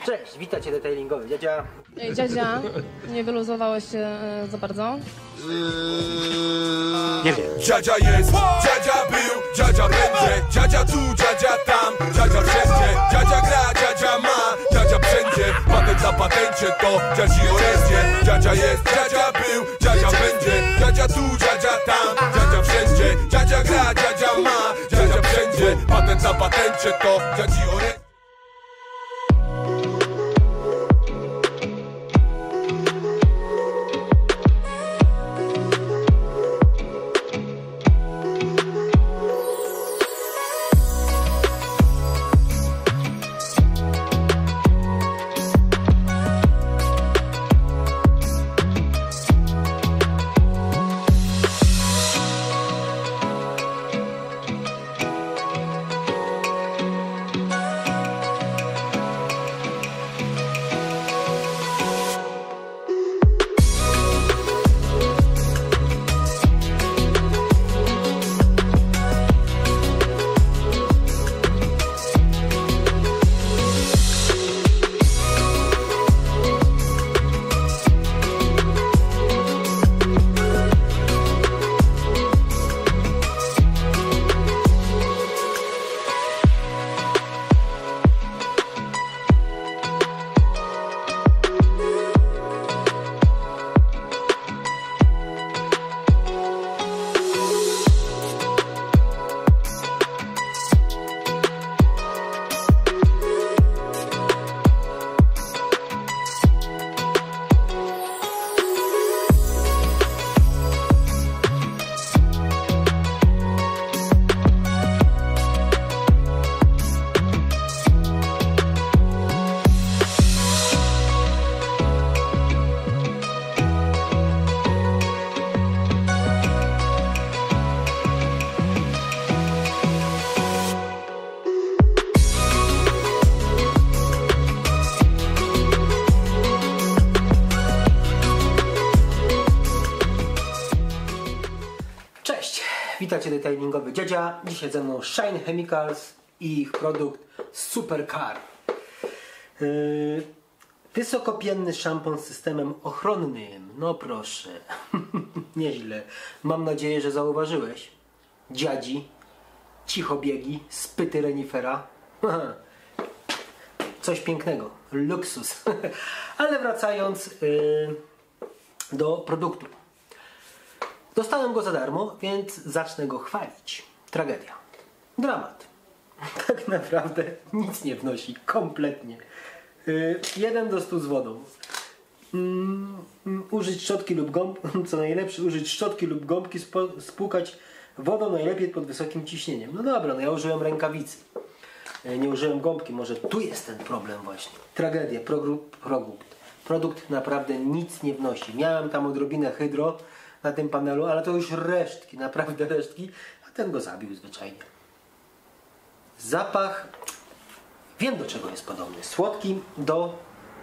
Cześć, witajcie detailingowy. Dziadzia. Ej, dziadzia, nie wyluzowałeś się za bardzo? Nie wiem. Dziadzia jest, dziadzia był, dziadzia będzie, dziadzia tu, dziadzia tam, dziadzia wszędzie, dziadzia gra, dziadzia ma, dziadzia wszędzie, patent na patencie to dziadzi orędzie. Dziadzia jest, dziadzia był, dziadzia będzie, dziadzia tu, dziadzia tam, dziadzia wszędzie, dziadzia gra, dziadzia ma, dziadzia wszędzie, patent na patencie to dziadzi orędzie. Witajcie detailingowy dziadzia. Dzisiaj ze mną Shine Chemicals i ich produkt Super Car. Wysokopienny szampon z systemem ochronnym. No proszę. Nieźle. Mam nadzieję, że zauważyłeś. Dziadzi, cichobiegi, spyty renifera. Coś pięknego. Luksus. Ale wracając do produktu. Dostałem go za darmo, więc zacznę go chwalić. Tragedia. Dramat. Tak naprawdę nic nie wnosi. Kompletnie. 1 do 100 z wodą. Użyć szczotki lub gąbki, co najlepsze, użyć szczotki lub gąbki, spłukać wodą najlepiej pod wysokim ciśnieniem. No dobra, no ja użyłem rękawicy. Nie użyłem gąbki, może tu jest ten problem właśnie. Tragedia. Produkt naprawdę nic nie wnosi. Miałem tam odrobinę hydro na tym panelu, ale to już resztki, naprawdę resztki, a ten go zabił zwyczajnie. Zapach, wiem do czego jest podobny. Słodki do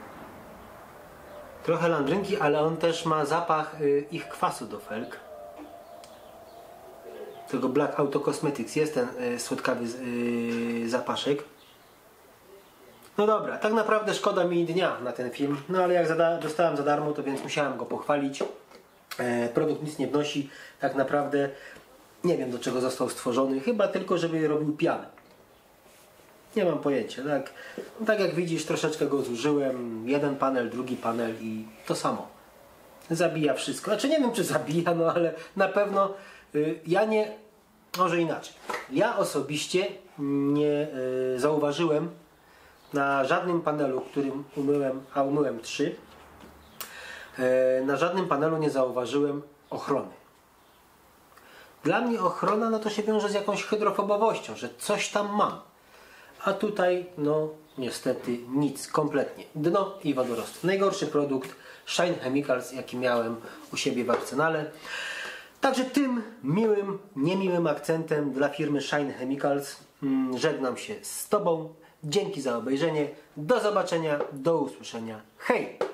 trochę landrynki, ale on też ma zapach ich kwasu do felg. Tego Black Auto Cosmetics jest ten słodkawy zapaszek. No dobra, tak naprawdę szkoda mi dnia na ten film, no ale jak dostałem za darmo, to więc musiałem go pochwalić. Produkt nic nie wnosi, tak naprawdę nie wiem do czego został stworzony, chyba tylko żeby robił pianę. Nie mam pojęcia, tak jak widzisz, troszeczkę go zużyłem, jeden panel, drugi panel i to samo. Zabija wszystko, znaczy nie wiem czy zabija, no ale na pewno ja nie, może inaczej. Ja osobiście nie zauważyłem na żadnym panelu, którym umyłem, a umyłem 3, na żadnym panelu nie zauważyłem ochrony. Dla mnie ochrona no to się wiąże z jakąś hydrofobowością, że coś tam mam. A tutaj no niestety nic, kompletnie. Dno i wodorosty. Najgorszy produkt Shine Chemicals jaki miałem u siebie w arsenale. Także tym miłym, niemiłym akcentem dla firmy Shine Chemicals żegnam się z Tobą. Dzięki za obejrzenie. Do zobaczenia, do usłyszenia. Hej!